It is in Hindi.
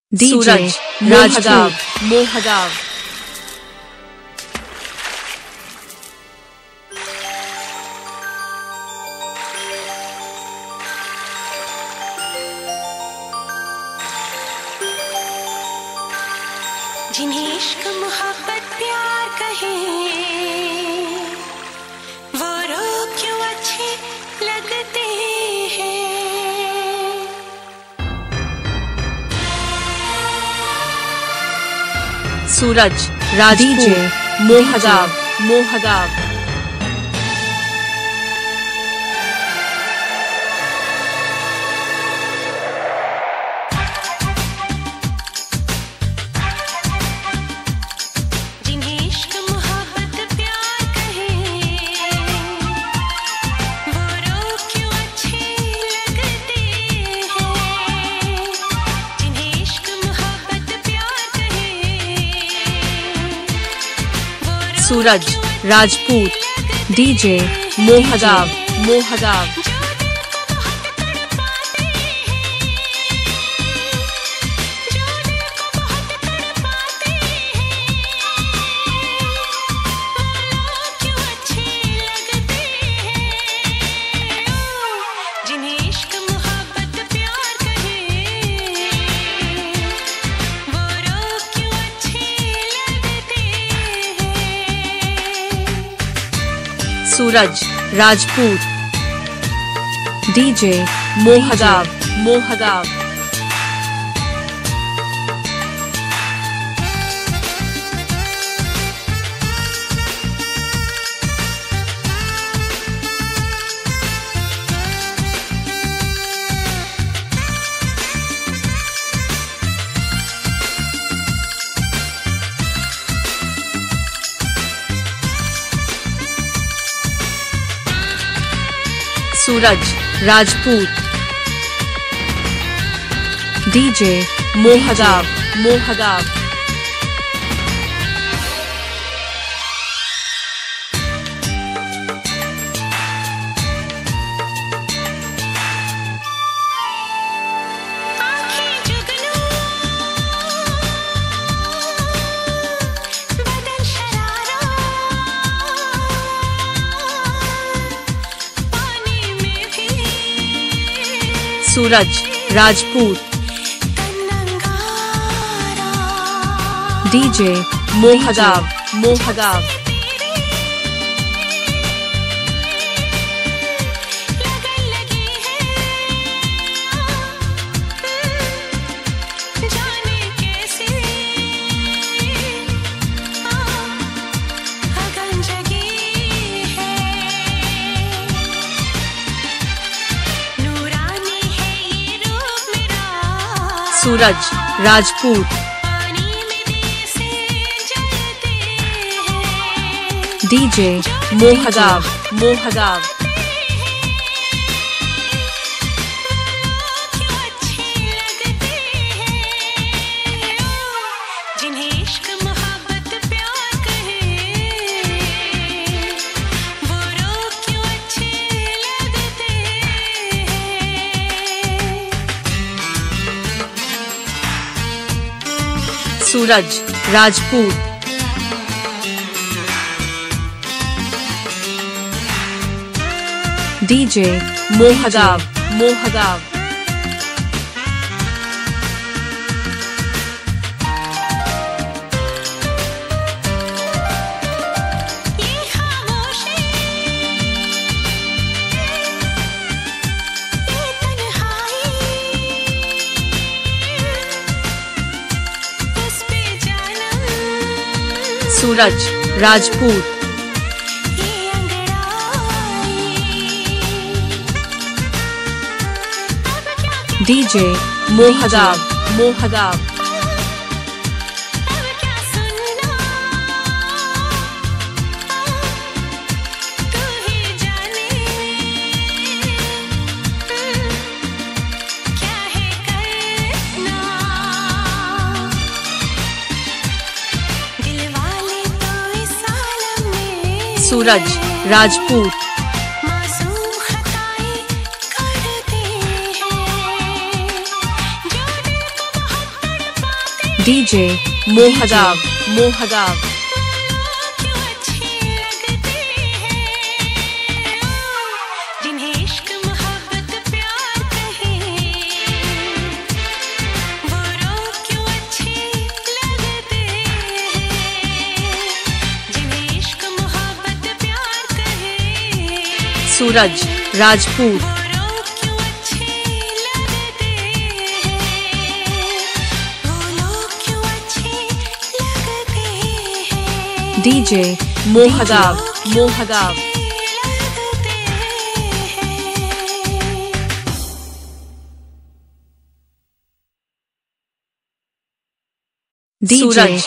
सूरज राजपूत मोहगांव। जिन्हें इश्क मोहब्बत प्यार कहे वो रोग क्यों अच्छे लगते हैं। Suraj Rajput Mohgaon Mohgaon. Suraj Rajput DJ Mohgaon Mohgaon. Suraj Rajput DJ Mohgaon Mohgaon. Suraj Rajput DJ Mohgaon Mohgaon. Suraj Rajput DJ Mohgaon Mohgaon. Suraj Rajput DJ Mohgaon Mohgaon. Suraj Rajput DJ Mohgaon Mohgaon. Suraj Rajput DJ Mohgaon Mohgaon. Suraj Rajput DJ Mohgaon Mohgaon क्यों अच्छे लगते हैं जिन्हें इश्क मोहब्बत प्यार कहे वो लोग क्यों अच्छे लगते हैं जिन्हें इश्क मोहब्बत प्यार कहे सूरज राजपूत वो लोग क्यों अच्छे लगते हैं वो लोग क्यों अच्छे लगते हैं डीजे मोहगाव मोहगाव लगते हैं डीजे